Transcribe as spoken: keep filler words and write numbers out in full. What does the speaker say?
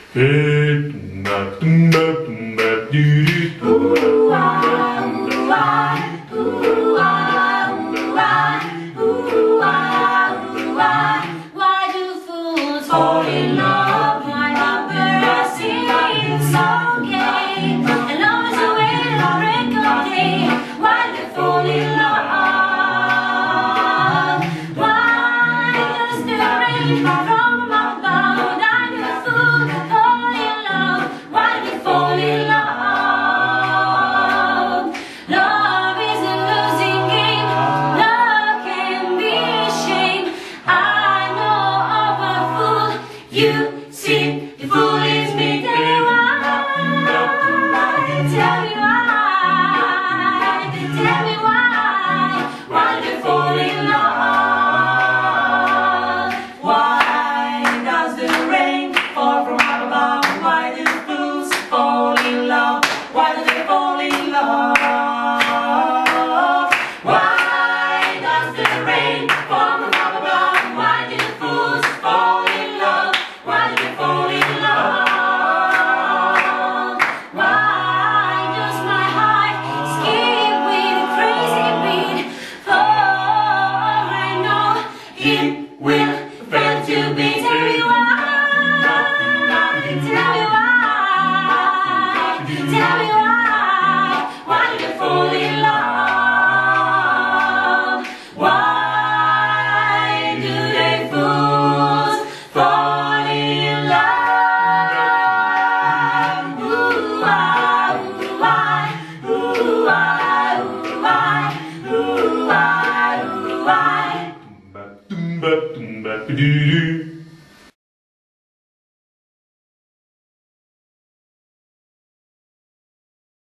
Why do fools fall in love? Why do birds sing so gay? And lovers away till break of day. Why do they fall in love? Why does the rain fall from above? Why do fools fall in love? Why do they fall in love? Love is a losing game. Love can be a shame. I know of a fool. You see, the fool is me. Tell me why. Tell me why. Tell me why. Why do they fall in love? Why does the rain fall from above? Why do fools fall in love? Why do they fall in love? Why does the rain fall from above? Why do fools fall in love? Why do they fall in love? Why does my heart skip with a crazy beat? For I know it will fail to be. Tell me why. Tell me why. Tell me why. Why do they fall in love? Why do they fools fall in love? Ooh, ah, ooh, ah, ooh, ah, ooh, ah, ooh, ah, ooh, ah. Tumba tumba tumba doo doo.